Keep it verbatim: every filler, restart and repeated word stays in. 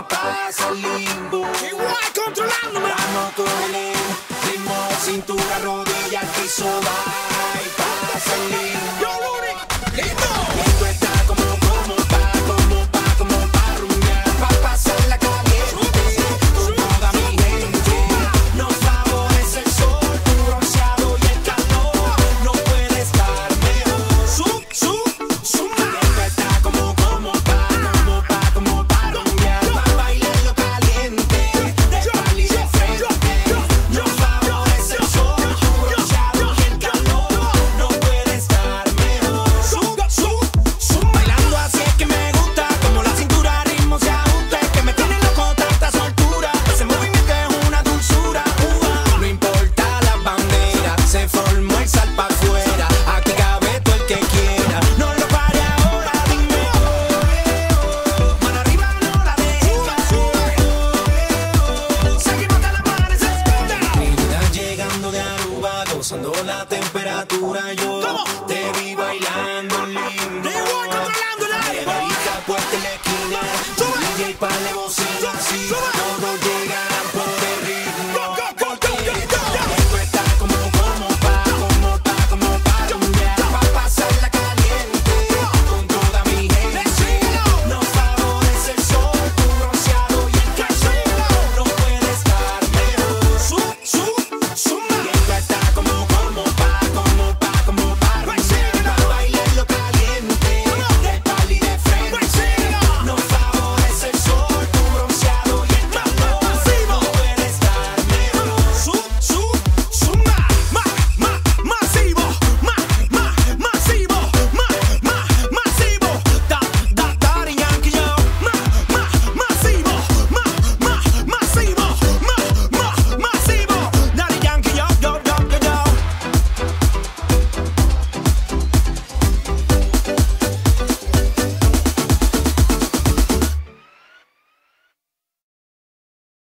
pasa el limbo. Igual controlándome. Vamos con el ritmo, cintura, rodilla, al piso, va y pasa el limbo. Yo, Rudy, listo. Esto está como, como pa, como pa, como pa rumbear, pa pasarla caliente con toda mi gente. Nos favorece el sol, tu bronceado y el calor. No puede estar mejor. Sub, sub, sub. Esto está como, como pa, como pa, como pa rumbear, pa bailarlo caliente, de espalda y de frente. Nos favorece el sol, tu bronceado y el calor. No puede estar mejor. Sub, sub, sub. Bailando así es que me gusta, como la cintura ritmo se ajusta, es que me tiene loco tanta soltura, ese movimiento es una dulzura, uva. No importa la bandera, se formó el sal pa' afuera, aquí cabe todo el que quiera, no lo pare ahora, dime oh, oh, oh. Mano arriba no la dejes, seguimos hasta la amanecer. Mi vida llegando de Aruba, gozando la temperatura, yo ¿Cómo? te vi bailando lindo. Igual controlando el aire. Neverita puesta en la esquina, Sube. D J pa' la bocina, así. Sube.